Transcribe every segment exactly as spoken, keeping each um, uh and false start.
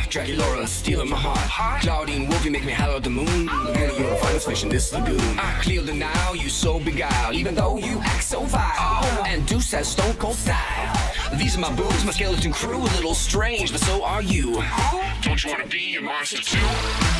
Dracula stealing my heart. Claudine Wolf, you make me holler at the moon. Penny, you're a finest fish in this lagoon. I clear the Nile, you so beguiled, even though you act so vile. And Deuce has stone cold style. These are my boobs, my skeleton crew, a little strange, but so are you. Don't you wanna be a monster too?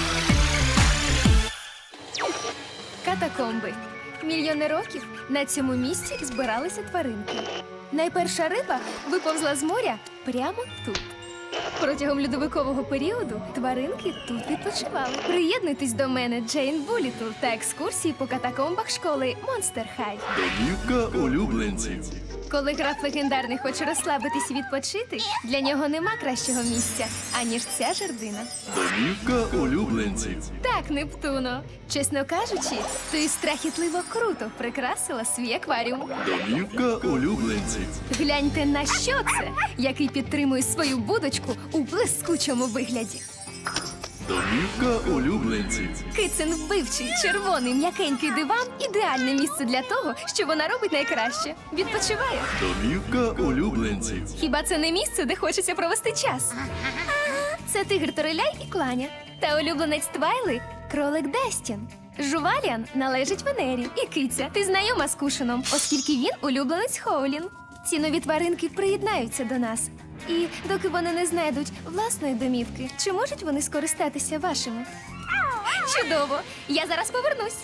Катакомби. Мільйони років на цьому місці збиралися тваринки. Найперша риба виповзла з моря прямо тут. Протягом льодовикового періоду тваринки тут відпочивали. Приєднуйтесь до мене, Джейн Булітл, та екскурсії по катакомбах школи Монстер Хай. Домівка улюбленців. Коли граф легендарний хоче розслабитись і відпочити, для нього нема кращого місця, аніж ця жердина. Домівка улюбленців. Так, Нептуно. Чесно кажучи, ти страхітливо круто прикрасила свій акваріум. Домівка улюбленців. Гляньте, на що це, який підтримує свою будочку у блискучому вигляді. Домівка улюбленців. Кицин вбивчий, червоний, м'якенький диван – ідеальне місце для того, що вона робить найкраще. Відпочиває. Домівка улюбленців. Хіба це не місце, де хочеться провести час? Це тигр Тореляй і Кланя. Та улюбленець Твайли – кролик Дестін. Жуваліан належить Венері. І киця, ти знайома з Кушином, оскільки він улюбленець Хоулін. Ці нові тваринки приєднаються до нас. І доки вони не знайдуть власної домівки, чи можуть вони скористатися вашими? Чудово! Я зараз повернусь.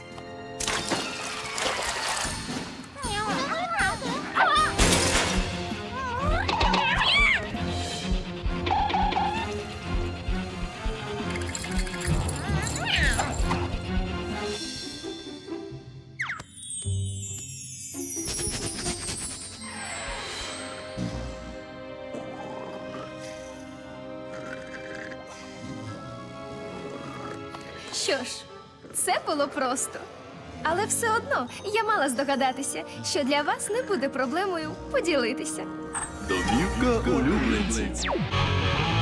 Що ж, це було просто. Але все одно я мала здогадатися, що для вас не буде проблемою поділитися. Домівка улюбленців.